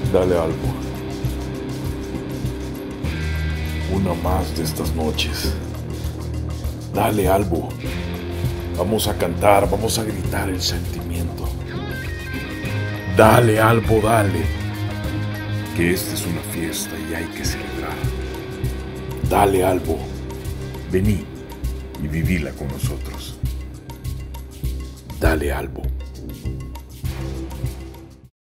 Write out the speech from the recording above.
Dale algo. Una más de estas noches. Dale algo. Vamos a cantar, vamos a gritar el sentimiento. Dale algo, dale. Que esta es una fiesta y hay que celebrar. Dale algo. Vení y vivila con nosotros. Dale algo.